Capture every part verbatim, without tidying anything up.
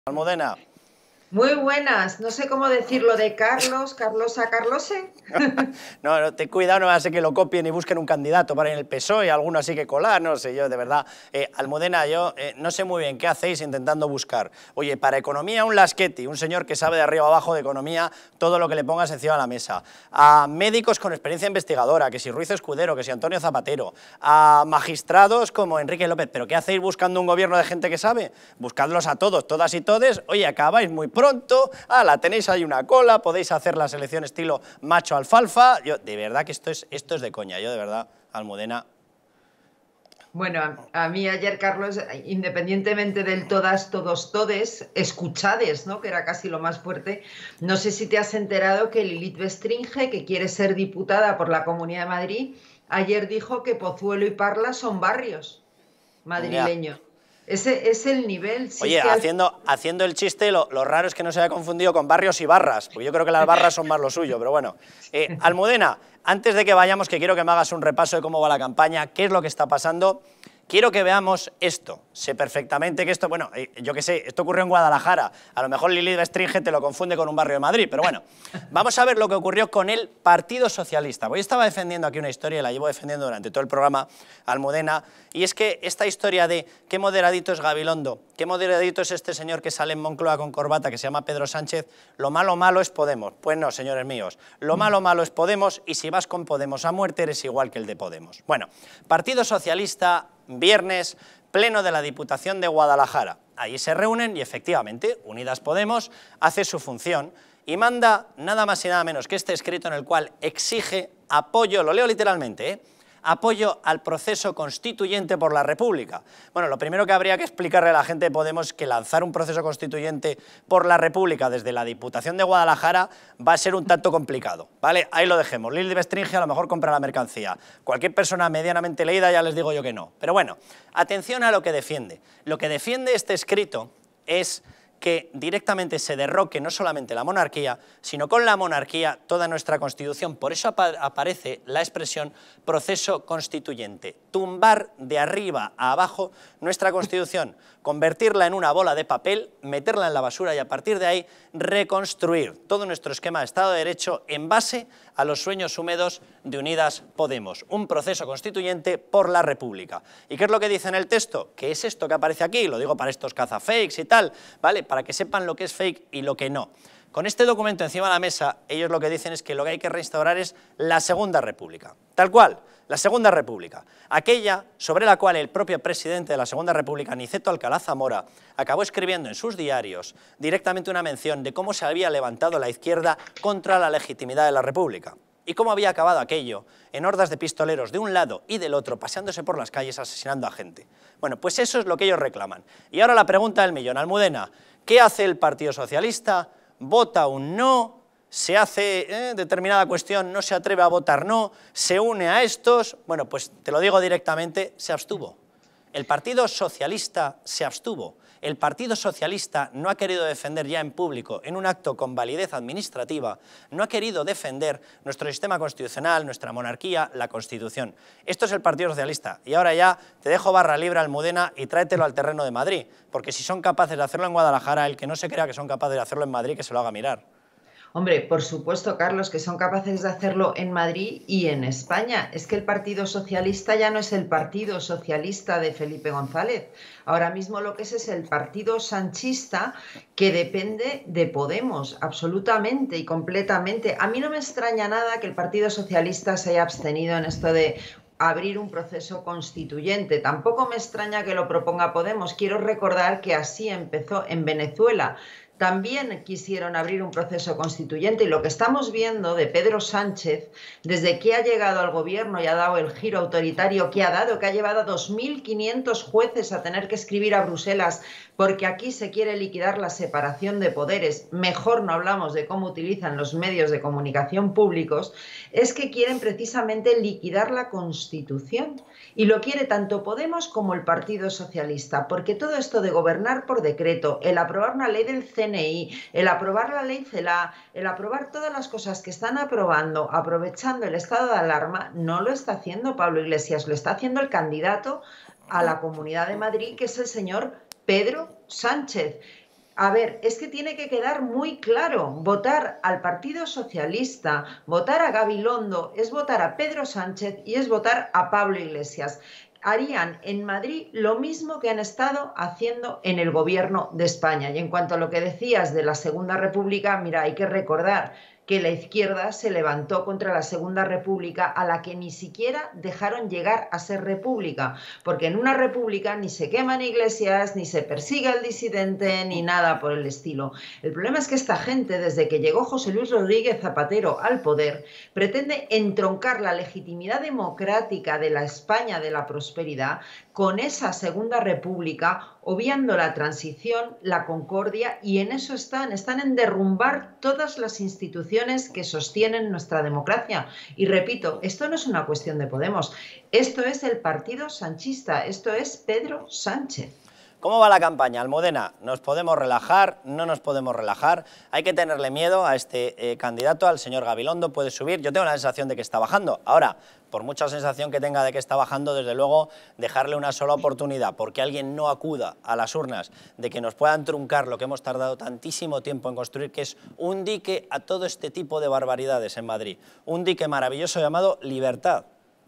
Almudena. Muy buenas, no sé cómo decirlo de Carlos, Carlosa, Carlose. No, no, ten cuidado, no va a ser que lo copien y busquen un candidato para en el P S O E y alguno así que colar, no sé yo, de verdad. Eh, Almudena, yo eh, no sé muy bien qué hacéis intentando buscar. Oye, para economía un Lasqueti, un señor que sabe de arriba abajo de economía todo lo que le pongas encima de la mesa. A médicos con experiencia investigadora, que si Ruiz Escudero, que si Antonio Zapatero. A magistrados como Enrique López. ¿Pero qué hacéis buscando un gobierno de gente que sabe? Buscadlos a todos, todas y todes. Oye, acabáis muy pronto, ah, la tenéis ahí una cola, podéis hacer la selección estilo macho alfalfa. Yo, de verdad que esto es, esto es de coña, yo de verdad, Almudena. Bueno, a, a mí ayer, Carlos, independientemente del todas, todos, todes, escuchades, ¿no?, que era casi lo más fuerte, no sé si te has enterado que Lilith Bestringe, que quiere ser diputada por la Comunidad de Madrid, ayer dijo que Pozuelo y Parla son barrios Ya. madrileños. Ese es el nivel, si es Oye, que al... haciendo, haciendo el chiste, lo, lo raro es que no se haya confundido con barrios y barras, porque yo creo que las barras son más lo suyo, pero bueno. Eh, Almudena, antes de que vayamos, que quiero que me hagas un repaso de cómo va la campaña, qué es lo que está pasando, quiero que veamos esto. Sé perfectamente que esto, bueno, eh, yo qué sé, esto ocurrió en Guadalajara, a lo mejor Lilith Bestringe te lo confunde con un barrio de Madrid, pero bueno, vamos a ver lo que ocurrió con el Partido Socialista. Pues yo estaba defendiendo aquí una historia, y la llevo defendiendo durante todo el programa, Almudena, y es que esta historia de qué moderadito es Gabilondo, qué moderadito es este señor que sale en Moncloa con corbata, que se llama Pedro Sánchez, lo malo malo es Podemos. Pues no, señores míos, lo malo malo es Podemos, y si vas con Podemos a muerte eres igual que el de Podemos. Bueno, Partido Socialista, viernes, pleno de la Diputación de Guadalajara. Allí se reúnen y efectivamente Unidas Podemos hace su función y manda nada más y nada menos que este escrito en el cual exige apoyo, lo leo literalmente, ¿eh? apoyo al proceso constituyente por la República. Bueno, lo primero que habría que explicarle a la gente de Podemos es que lanzar un proceso constituyente por la República desde la Diputación de Guadalajara va a ser un tanto complicado, ¿vale? Ahí lo dejemos. Lilith Bestringe a lo mejor compra la mercancía. Cualquier persona medianamente leída ya les digo yo que no. Pero bueno, atención a lo que defiende. Lo que defiende este escrito es que directamente se derroque no solamente la monarquía, sino con la monarquía toda nuestra Constitución. Por eso ap aparece la expresión proceso constituyente, tumbar de arriba a abajo nuestra Constitución, convertirla en una bola de papel, meterla en la basura y a partir de ahí reconstruir todo nuestro esquema de Estado de Derecho en base a los sueños húmedos de Unidas Podemos, un proceso constituyente por la República. ¿Y qué es lo que dice en el texto? ¿Qué es esto que aparece aquí? Lo digo para estos cazafakes y tal, ¿vale? Para que sepan lo que es fake y lo que no. Con este documento encima de la mesa, ellos lo que dicen es que lo que hay que restaurar es la Segunda República. Tal cual, la Segunda República. Aquella sobre la cual el propio presidente de la Segunda República, Niceto Alcalá Zamora, acabó escribiendo en sus diarios directamente una mención de cómo se había levantado la izquierda contra la legitimidad de la República. Y cómo había acabado aquello en hordas de pistoleros de un lado y del otro, paseándose por las calles asesinando a gente. Bueno, pues eso es lo que ellos reclaman. Y ahora la pregunta del millón, Almudena, ¿qué hace el Partido Socialista? ¿Vota un no? ¿Se hace eh, determinada cuestión, no se atreve a votar no? ¿Se une a estos? Bueno, pues te lo digo directamente, se abstuvo. El Partido Socialista se abstuvo. El Partido Socialista no ha querido defender ya en público, en un acto con validez administrativa, no ha querido defender nuestro sistema constitucional, nuestra monarquía, la Constitución. Esto es el Partido Socialista. Y ahora ya te dejo barra libre, Almudena, y tráetelo al terreno de Madrid, porque si son capaces de hacerlo en Guadalajara, el que no se crea que son capaces de hacerlo en Madrid, que se lo haga mirar. Hombre, por supuesto, Carlos, que son capaces de hacerlo en Madrid y en España. Es que el Partido Socialista ya no es el Partido Socialista de Felipe González. Ahora mismo lo que es es el Partido Sanchista, que depende de Podemos, absolutamente y completamente. A mí no me extraña nada que el Partido Socialista se haya abstenido en esto de abrir un proceso constituyente. Tampoco me extraña que lo proponga Podemos. Quiero recordar que así empezó en Venezuela. También quisieron abrir un proceso constituyente y lo que estamos viendo de Pedro Sánchez, desde que ha llegado al gobierno y ha dado el giro autoritario que ha dado, que ha llevado a dos mil quinientos jueces a tener que escribir a Bruselas porque aquí se quiere liquidar la separación de poderes, mejor no hablamos de cómo utilizan los medios de comunicación públicos, es que quieren precisamente liquidar la Constitución. Y lo quiere tanto Podemos como el Partido Socialista, porque todo esto de gobernar por decreto, el aprobar una ley del C N I, el aprobar la ley CELA, el aprobar todas las cosas que están aprobando, aprovechando el estado de alarma, no lo está haciendo Pablo Iglesias, lo está haciendo el candidato a la Comunidad de Madrid, que es el señor Pedro Sánchez. A ver, es que tiene que quedar muy claro, votar al Partido Socialista, votar a Gabilondo, es votar a Pedro Sánchez y es votar a Pablo Iglesias. Harían en Madrid lo mismo que han estado haciendo en el gobierno de España. Y en cuanto a lo que decías de la Segunda República, mira, hay que recordar que la izquierda se levantó contra la Segunda República, a la que ni siquiera dejaron llegar a ser república, porque en una república ni se queman iglesias, ni se persigue al disidente, ni nada por el estilo. El problema es que esta gente, desde que llegó José Luis Rodríguez Zapatero al poder, pretende entroncar la legitimidad democrática de la España de la prosperidad con esa Segunda República, obviando la transición, la concordia, y en eso están, están en derrumbar todas las instituciones que sostienen nuestra democracia. Y repito, esto no es una cuestión de Podemos, esto es el partido sanchista, esto es Pedro Sánchez. ¿Cómo va la campaña, Almudena? ¿Nos podemos relajar? ¿No nos podemos relajar? ¿Hay que tenerle miedo a este eh, candidato, al señor Gabilondo? ¿Puede subir? Yo tengo la sensación de que está bajando. Ahora, por mucha sensación que tenga de que está bajando, desde luego, dejarle una sola oportunidad, porque alguien no acuda a las urnas, de que nos puedan truncar lo que hemos tardado tantísimo tiempo en construir, que es un dique a todo este tipo de barbaridades en Madrid. Un dique maravilloso llamado libertad.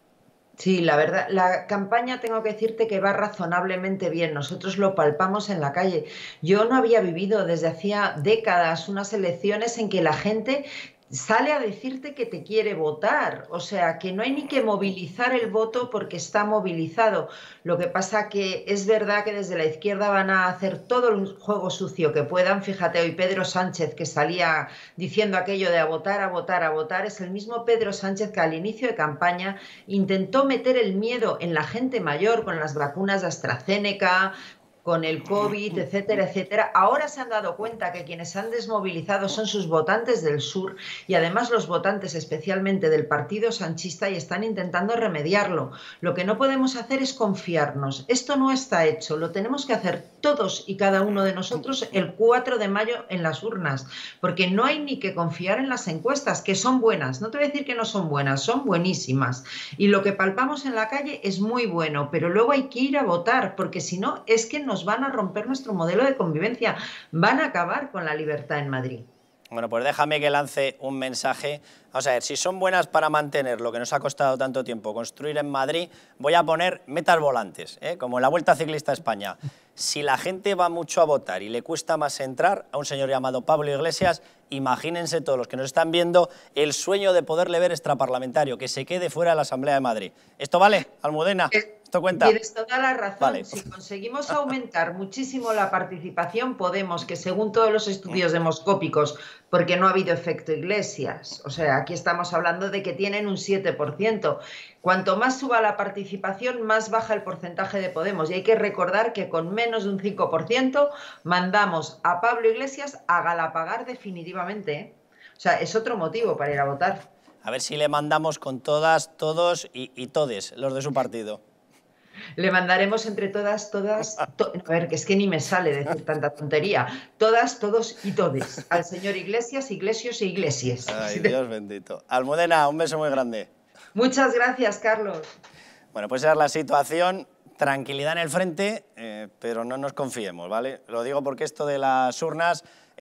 Sí, la verdad, la campaña tengo que decirte que va razonablemente bien. Nosotros lo palpamos en la calle. Yo no había vivido desde hacía décadas unas elecciones en que la gente sale a decirte que te quiere votar, o sea, que no hay ni que movilizar el voto porque está movilizado. Lo que pasa que es verdad que desde la izquierda van a hacer todo el juego sucio que puedan. Fíjate, hoy Pedro Sánchez, que salía diciendo aquello de a votar, a votar, a votar, es el mismo Pedro Sánchez que al inicio de campaña intentó meter el miedo en la gente mayor con las vacunas de AstraZeneca, con el COVID, etcétera, etcétera. Ahora se han dado cuenta que quienes han desmovilizado son sus votantes del sur y además los votantes especialmente del partido sanchista, y están intentando remediarlo. Lo que no podemos hacer es confiarnos. Esto no está hecho, lo tenemos que hacer todos y cada uno de nosotros el cuatro de mayo en las urnas, porque no hay ni que confiar en las encuestas, que son buenas. No te voy a decir que no son buenas, son buenísimas. Y lo que palpamos en la calle es muy bueno, pero luego hay que ir a votar, porque si no es que no nos van a romper nuestro modelo de convivencia, van a acabar con la libertad en Madrid. Bueno, pues déjame que lance un mensaje. Vamos a ver, si son buenas para mantener lo que nos ha costado tanto tiempo construir en Madrid, voy a poner metas volantes, ¿eh? Como en la Vuelta Ciclista a España. Si la gente va mucho a votar y le cuesta más entrar a un señor llamado Pablo Iglesias, imagínense todos los que nos están viendo el sueño de poderle ver extraparlamentario, que se quede fuera de la Asamblea de Madrid. ¿Esto vale, Almudena? ¿Esto cuenta? Tienes toda la razón. Vale. Si conseguimos aumentar muchísimo la participación, Podemos, que según todos los estudios demoscópicos, porque no ha habido efecto Iglesias, o sea, aquí estamos hablando de que tienen un siete por ciento. Cuanto más suba la participación, más baja el porcentaje de Podemos. Y hay que recordar que con menos de un cinco por ciento mandamos a Pablo Iglesias a galapagar definitivamente, ¿eh? O sea, es otro motivo para ir a votar. A ver si le mandamos con todas, todos y, y todes, los de su partido. Le mandaremos entre todas, todas, to a ver, que es que ni me sale decir tanta tontería, todas, todos y todes, al señor Iglesias, Iglesios e Iglesias. Ay, Dios bendito. Almudena, un beso muy grande. Muchas gracias, Carlos. Bueno, pues esa es la situación. Tranquilidad en el frente, eh, pero no nos confiemos, ¿vale? Lo digo porque esto de las urnas